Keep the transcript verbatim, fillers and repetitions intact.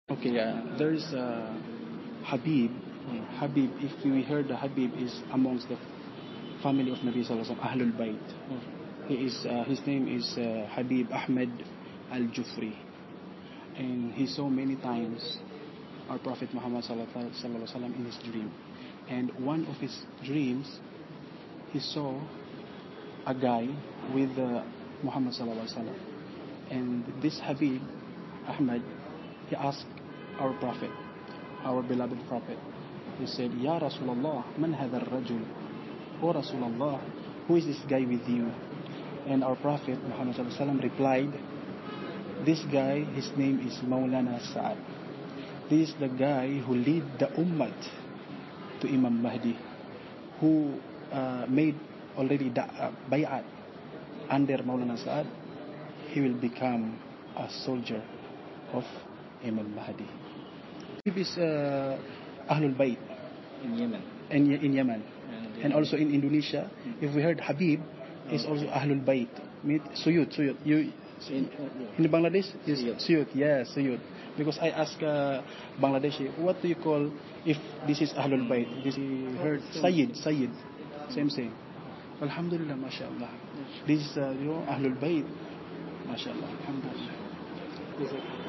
Okay, yeah. There's uh, Habib. Habib, if we heard the Habib is amongst the family of Nabi Sallallahu Alaihi Wasallam, Ahlul Bayt. He is, uh, his name is uh, Habib Ahmed Al-Jufri. And he saw many times our Prophet Muhammad Sallallahu Alaihi Wasallam in his dream. And one of his dreams, he saw a guy with uh, Muhammad Sallallahu Alaihi Wasallam. And this Habib Ahmed, he asked our Prophet, our beloved Prophet, he said, Ya Rasulullah, man hadha al-rajul? O Rasulullah, who is this guy with you? And our Prophet Muhammad Sallallahu Alaihi Wasallam replied, this guy, his name is Maulana Sa'ad. This is the guy who lead the ummah to Imam Mahdi, who uh, made already the uh, bayat under Maulana Sa'ad. He will become a soldier of Imam Mahdi. He is uh, Ahlul Bayt in Yemen. in, in Yemen. And, And also in Indonesia, if we heard Habib, is also Ahlul Bayt. Meet Suyut, Suyut. You in, in Bangladesh, is Suyut. Suyut. Yeah, Suyut. Because I asked uh, Bangladeshi, what do you call if this is Ahlul Bayt? This he heard Sayyid, Sayyid. Same same. Alhamdulillah, mashallah. This is uh, you know Ahlul Bayt. Mashallah. Alhamdulillah.